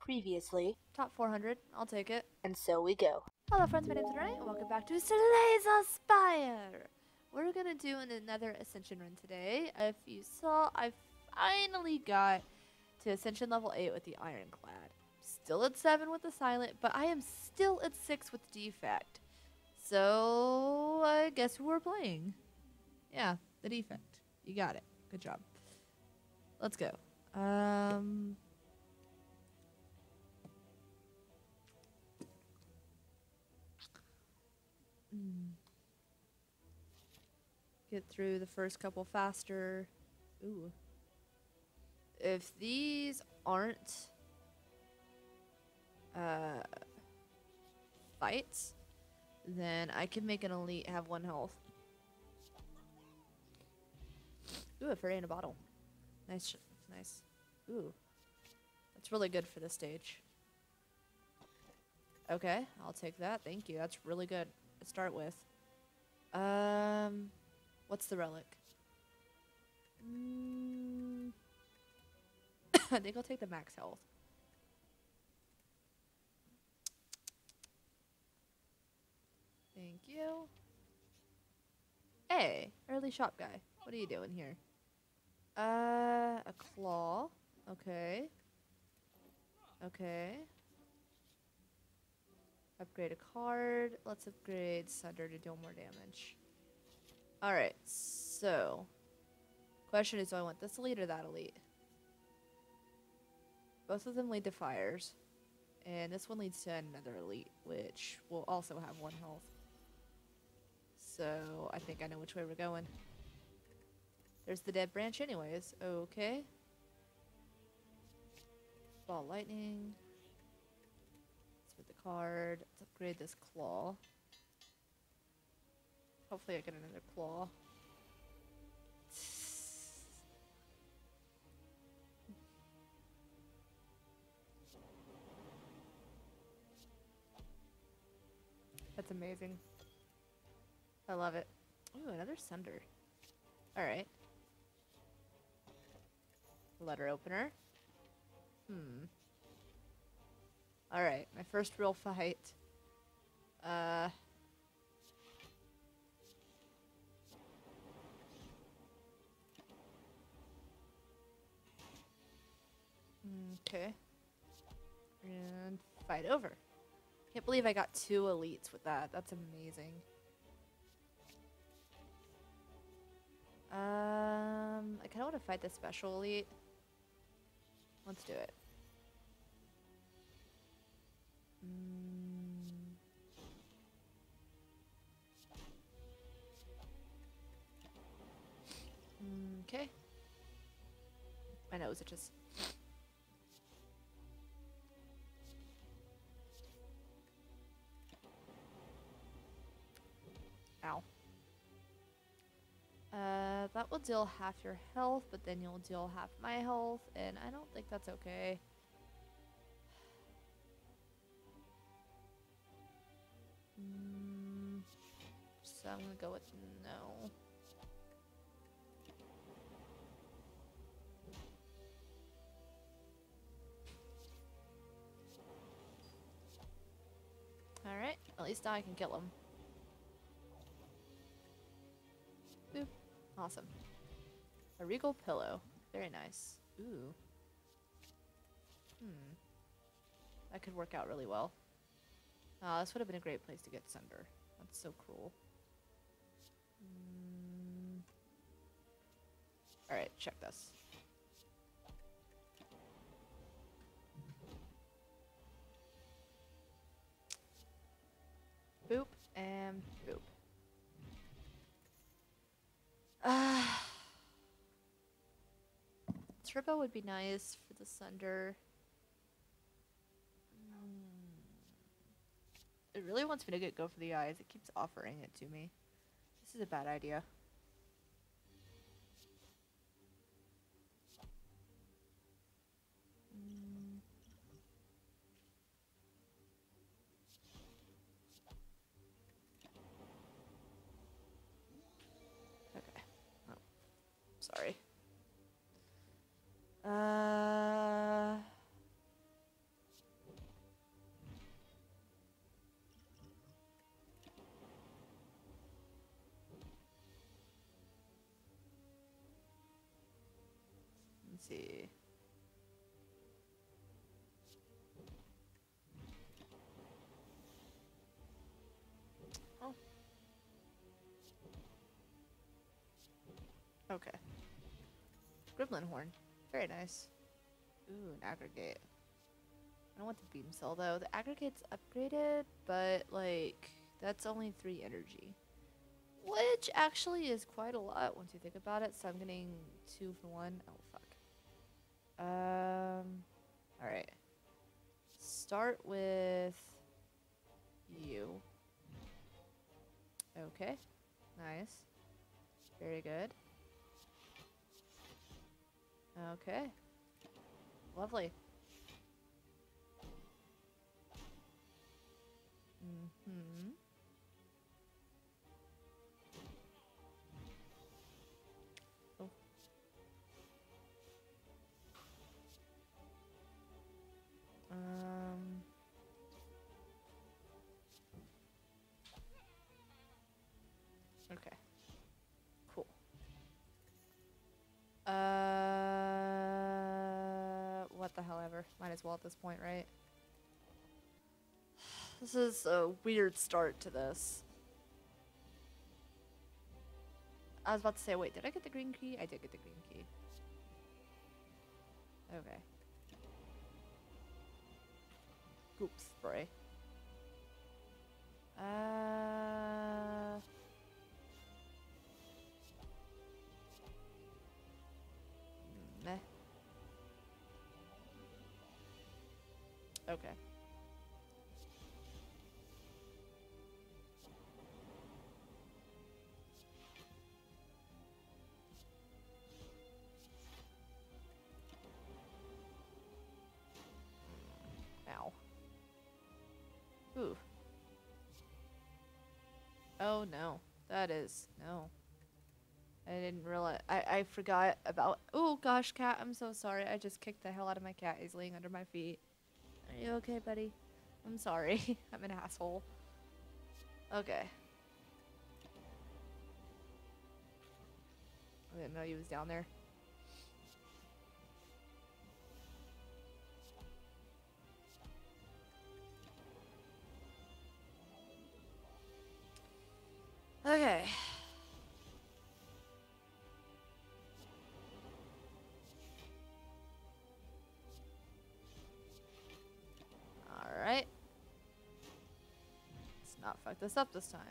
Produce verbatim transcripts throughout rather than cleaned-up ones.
Previously, Top four hundred. I'll take it. and so we go. Hello friends, my name's Lunernight, and welcome back to today's Spire! We're gonna do another Ascension run today. If you saw, I finally got to Ascension level eight with the Ironclad. Still at seven with the Silent, but I am still at six with Defect. So, I guess who we're playing? Yeah, the Defect. You got it. Good job. Let's go. Um... Mm. Get through the first couple faster. Ooh. If these aren't uh, fights, then I can make an elite have one health. Ooh, a fairy in a bottle. Nice, nice. Ooh, that's really good for this stage. Okay, I'll take that. Thank you. That's really good to start with. Um, what's the relic? Mm, I think I'll take the max health. Thank you. Hey, early shop guy. What are you doing here? Uh, a claw. Okay. Okay. Upgrade a card. Let's upgrade Sunder to deal more damage. Alright, so... Question is, do I want this elite or that elite? Both of them lead to fires. And this one leads to another elite, which will also have one health. So, I think I know which way we're going. There's the dead branch anyways. Okay. Ball lightning. With the card. Let's upgrade this claw. Hopefully I get another claw. That's amazing. I love it. Ooh, another Sunder. Alright. Letter opener. Hmm. Alright, my first real fight. Uh... Okay. And fight over. Can't believe I got two elites with that. That's amazing. Um, I kind of want to fight the special elite. Let's do it. Mm. Okay. My nose itches. Ow. Uh, that will deal half your health, but then you'll deal half my health, and I don't think that's okay. Mm, so I'm gonna go with no. Alright, at least now I can kill him. Boop. Awesome. A regal pillow. Very nice. Ooh. Hmm. That could work out really well. Oh, this would have been a great place to get Sunder. That's so cruel. Mm. Alright, check this. Boop and boop. Uh, Turbo would be nice for the Sunder. It really wants me to get go for the eyes. It keeps offering it to me. This is a bad idea. Mm. Okay. Oh, sorry. Uh. see. Oh. Okay. Gremlin horn. Very nice. Ooh, an aggregate. I don't want the beam cell though. The aggregate's upgraded, but like that's only three energy. Which actually is quite a lot once you think about it. So I'm getting two for one. Oh fuck. Um alright. Start with you. Okay. Nice. Very good. Okay. Lovely. Mm-hmm. Oh. Um. Okay. Cool. Uh. What the hell ever. Might as well at this point, right? This is a weird start to this. I was about to say, wait, did I get the green key? I did get the green key. Okay. Goop spray. Uh... Meh. Okay. Ow. Ooh. Oh no. That is no. I didn't realize. I, I forgot about. Oh gosh, cat. I'm so sorry. I just kicked the hell out of my cat. He's laying under my feet. Are you okay, buddy? I'm sorry. I'm an asshole. Okay. I didn't know he was down there. Okay. Alright. Let's not fuck this up this time.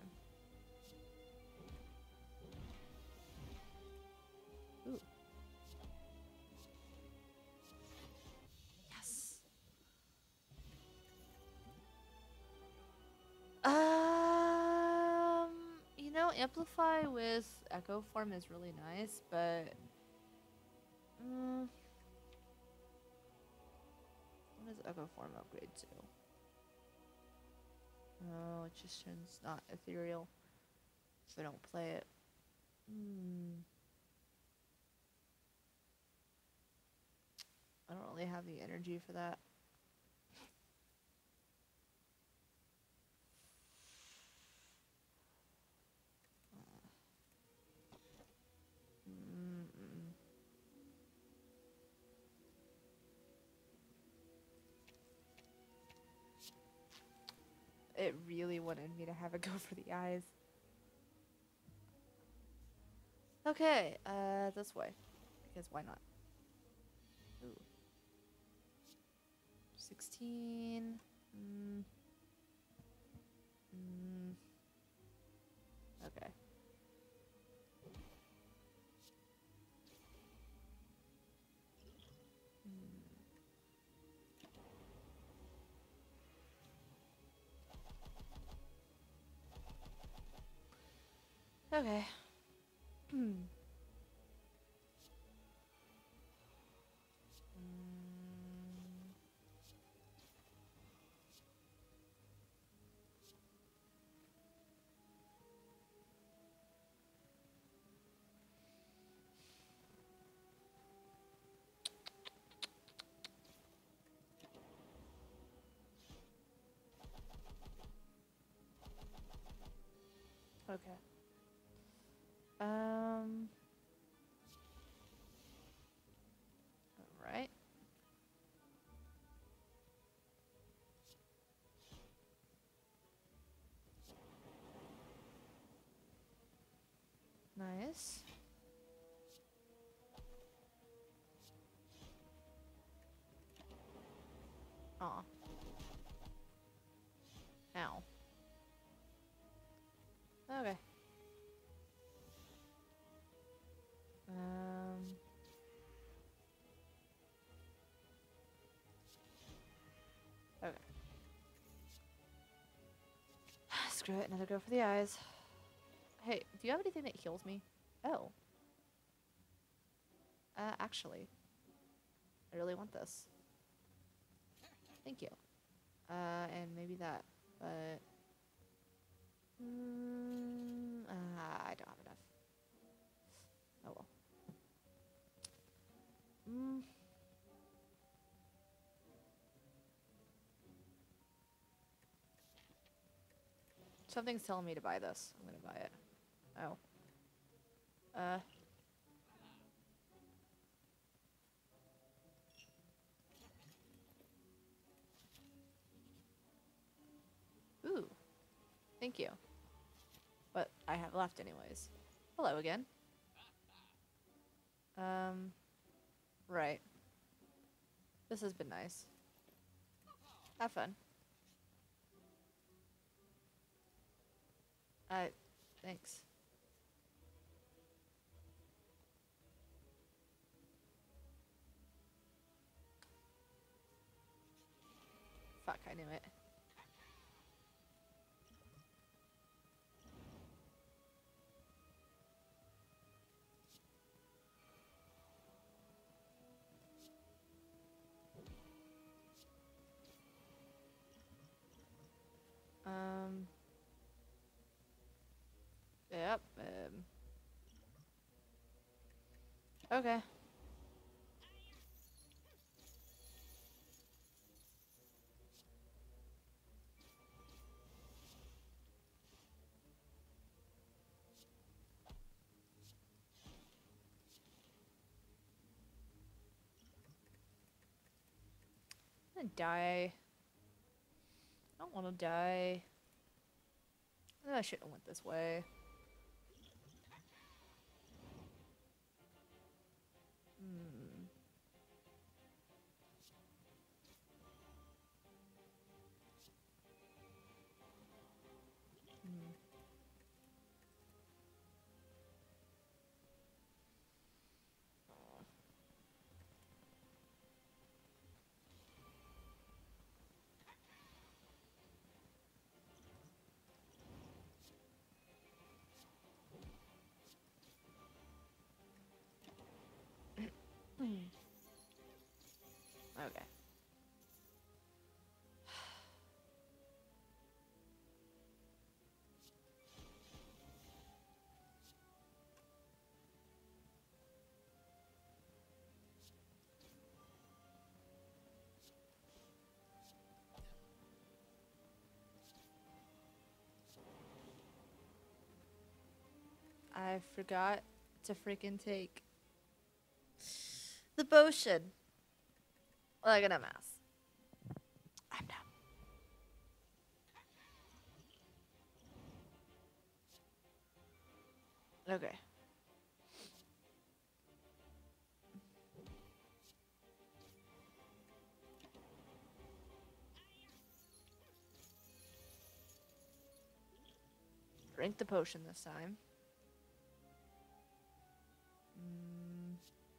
Ooh. Yes. Um, you know, Amplify with Echo Form is really nice, but... Mm, what does Echo Form upgrade to? Oh, it just turns not ethereal if I don't play it. Hmm. I don't really have the energy for that. Mm-mm. It really wanted me to have a go for the eyes. Okay, uh, this way. Because why not? Ooh. sixteen. Mm. Mm. Okay. Mm. Okay. Hmm. Okay. Um. Aw. Ow. Okay. Um. Okay. Screw it, another go for the eyes. Hey, do you have anything that heals me? Oh. Uh, actually. I really want this. Thank you. Uh, and maybe that, but... Mm, uh, I don't have enough. Oh well. Mm. Something's telling me to buy this. I'm gonna buy it. Oh. Uh. Ooh. Thank you. But I have left anyways. Hello again. Um. Right. This has been nice. Have fun. Uh, thanks. Fuck, I knew it. Um. Yep. Um. Okay. I'm gonna die. I don't want to die. I shouldn't have went this way. Hmm. Hmm. Okay. I forgot to freaking take the potion. Like an M S. I'm done. Okay. Drink the potion this time. Mm.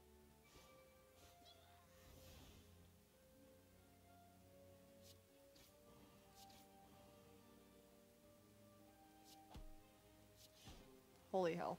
Holy hell.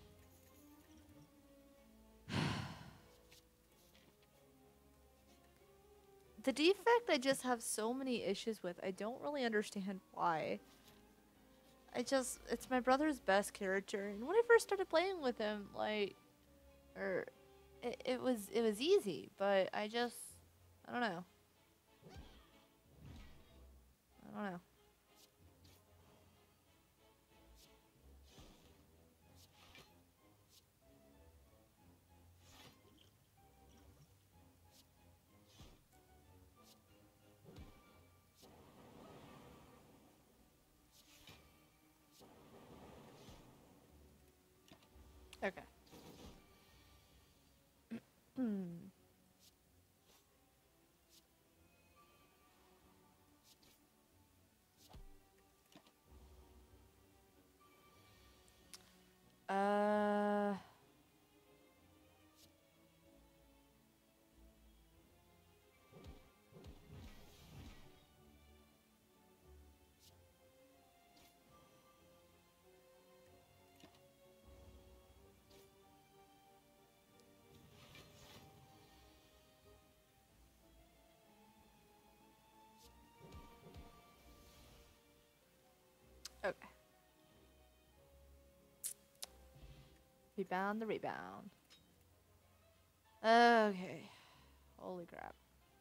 The defect I just have so many issues with. I don't really understand why. I just, it's my brother's best character, and when I first started playing with him, like, or, it, it was, it was easy, but I just, I don't know. I don't know. Okay. Hmm. Okay. Rebound the rebound. Okay. Holy crap.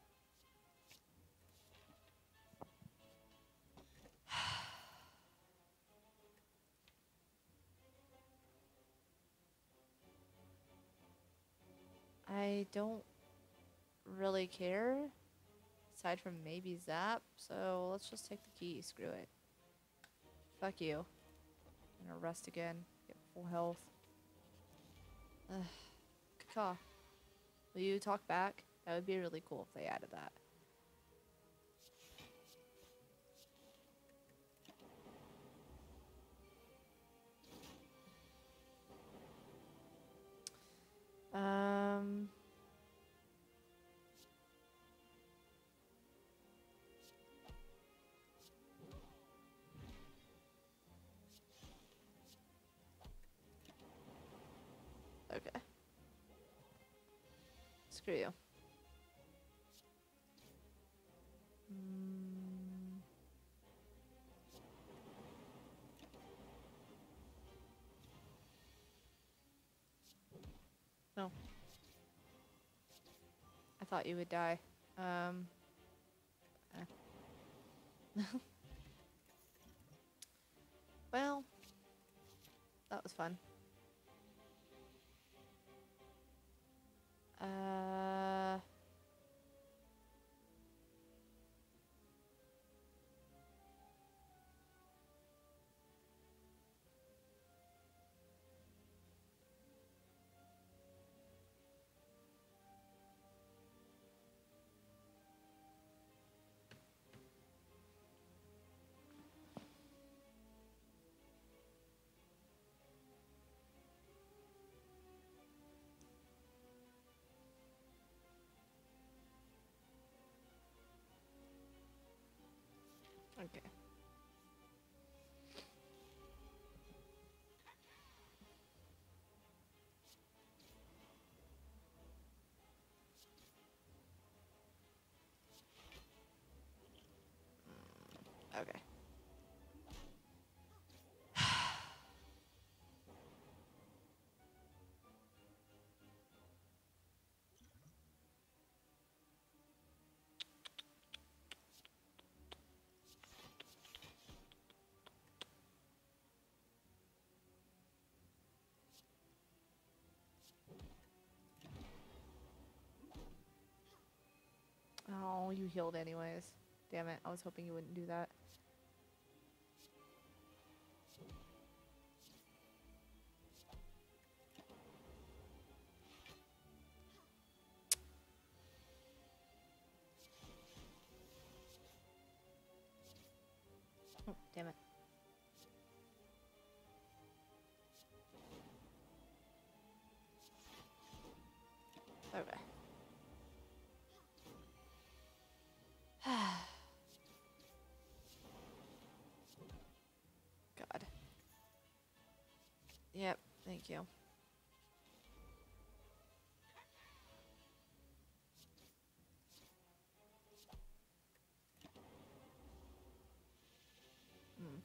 I don't really care, aside from maybe Zap, so let's just take the key. Screw it. Fuck you. I'm gonna rest again. Get full health. Ugh. Caw. Will you talk back? That would be really cool if they added that. Um... Okay. Screw you. Mm. No. I thought you would die. Um. eh. Well, that was fun. Uh. Okay. Okay. Oh, you healed anyways. Damn it. I was hoping you wouldn't do that. Oh, damn it. Okay. God. Yep, thank you. Mm.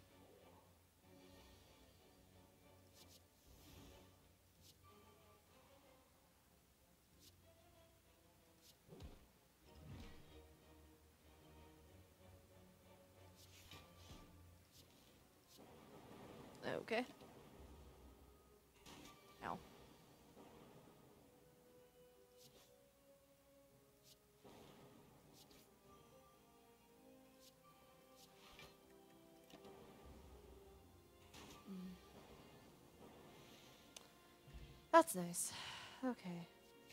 Okay. Ow. Mm. That's nice. Okay.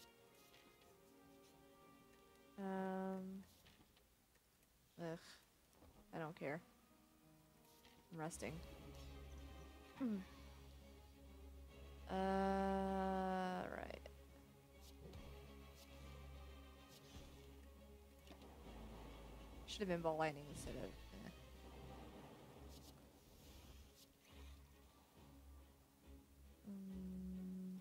Um. Ugh. I don't care. I'm resting. Hmm. Uh. Right. Should have been ball lightning instead of. Eh. Mm.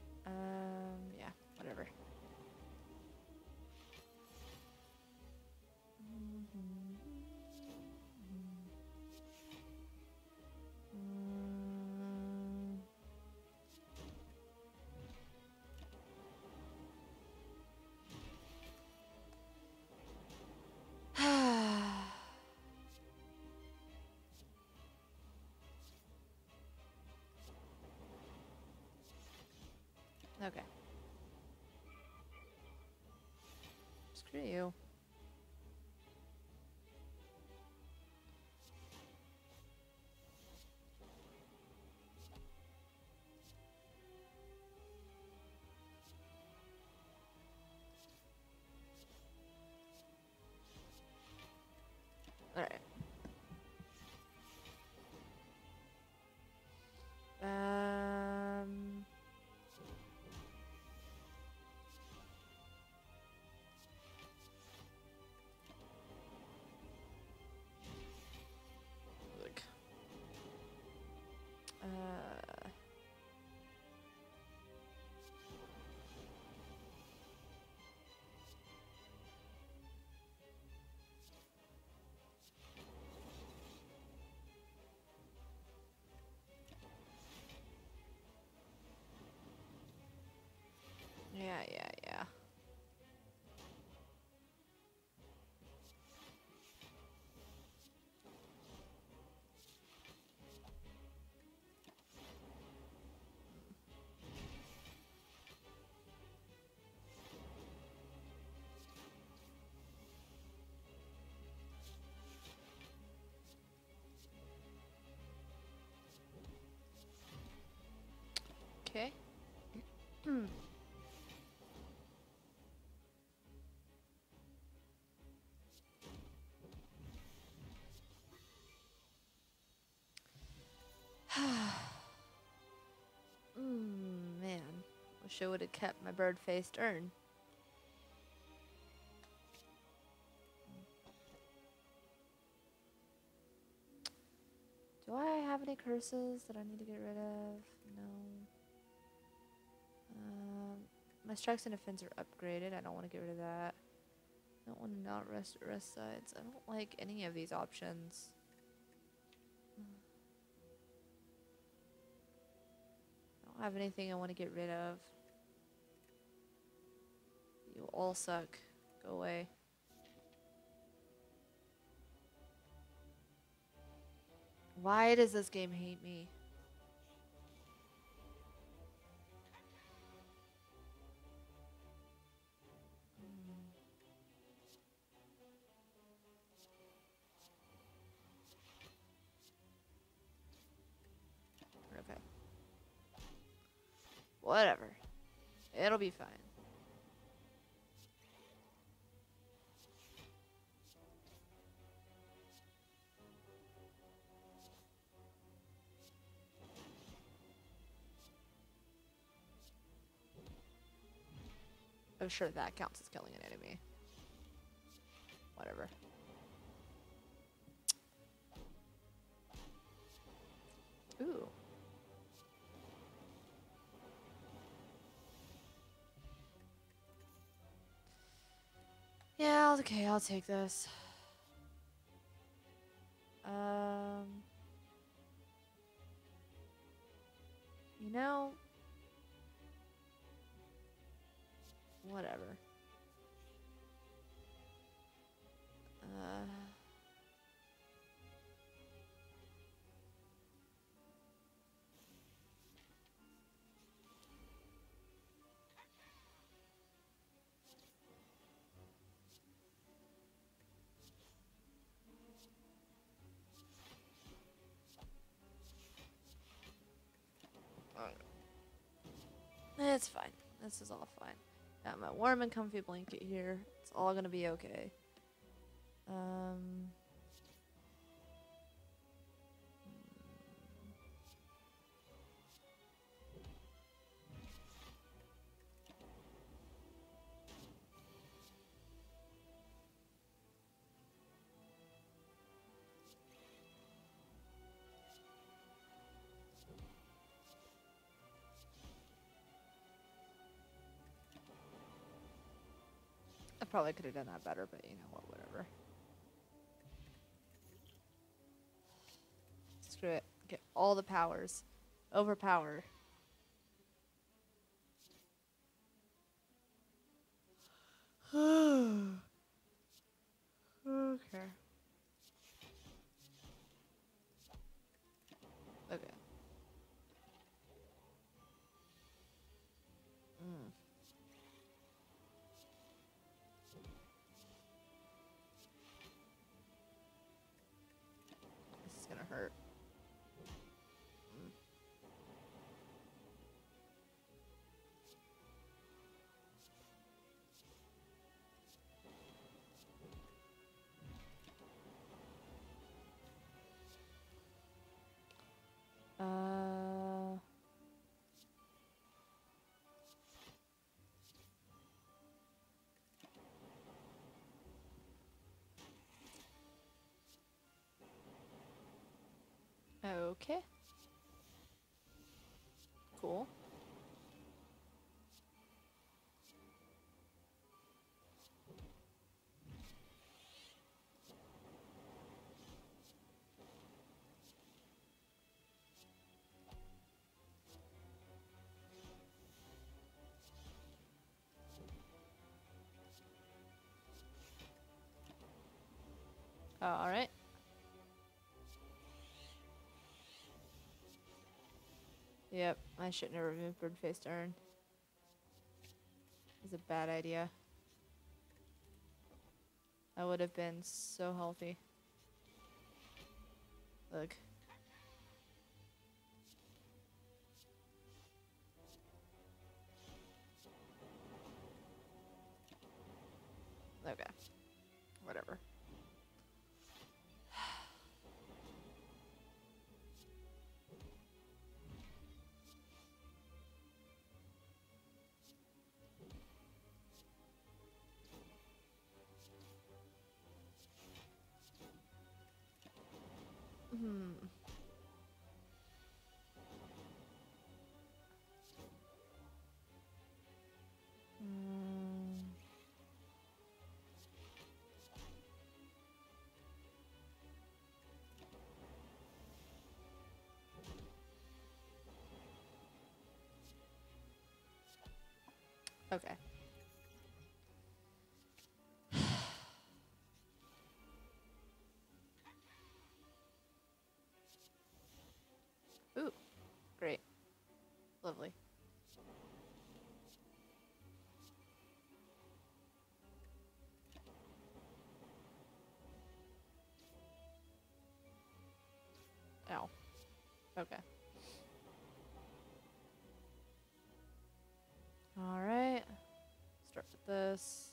Um. Yeah. Whatever. Okay. Screw you. Alright. Um... Look. Uh... Yeah, yeah, yeah. Okay. Mm, man. Wish I would have kept my bird-faced urn. Do I have any curses that I need to get rid of? No. Um, my strikes and defense are upgraded. I don't want to get rid of that. I don't want to not rest rest sides. I don't like any of these options. I don't have anything I want to get rid of. You all suck. Go away. Why does this game hate me? Okay. Whatever. It'll be fine. I'm sure that counts as killing an enemy. Whatever. Ooh. Yeah, okay, I'll take this. Um, you know, whatever. Uh, it's fine. This is all fine. Got my warm and comfy blanket here. It's all gonna be okay. Um. I probably could have done that better, but you know what, whatever. Screw it. Get all the powers. Overpower. Okay. Okay. Okay. Cool. Oh, alright. Yep, I shouldn't have removed bird-faced urn. It's a bad idea. I would have been so healthy. Look. Okay. Whatever. Hmm. Mm. Okay. Ooh, great. Lovely. Ow. Okay. Alright. Start with this.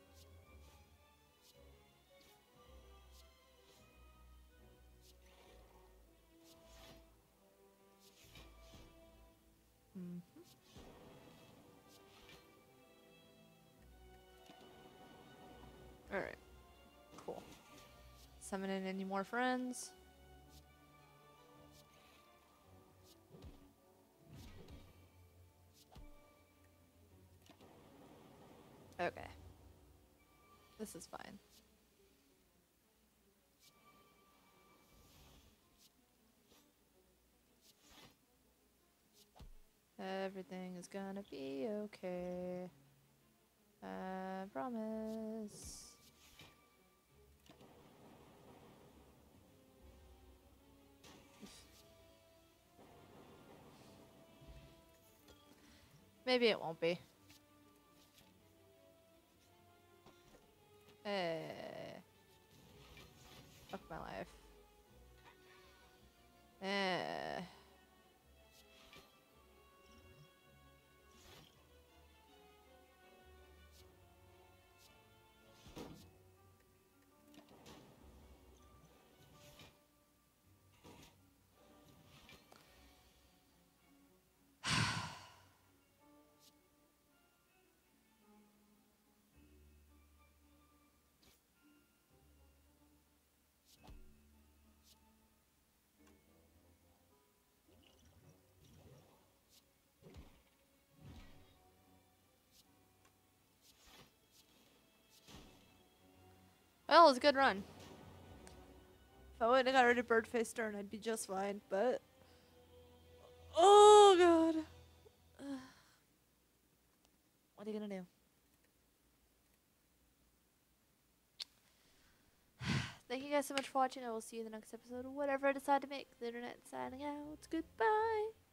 Mm-hmm. Alright. Cool. Summon in any more friends. Okay. This is fine. Everything is gonna be okay. I promise. Maybe it won't be. Eh. Fuck my life. Eh. Well, it was a good run. If I wouldn't have got rid of Birdface Stern, I'd be just fine, but... Oh, God. What are you gonna do? Thank you guys so much for watching. I will see you in the next episode, whatever I decide to make. The internet signing out. Goodbye.